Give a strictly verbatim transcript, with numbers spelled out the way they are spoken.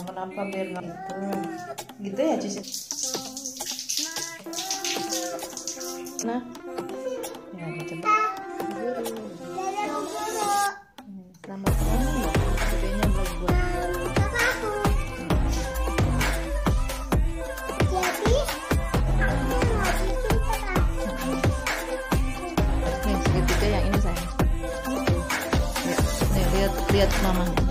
kenapa biar nggak gitu gitu ya Cici. Nah ya coba selamat malam loh gedenya belum buat nih segitiga yang ini sayang. Nih lihat lihat mamanya.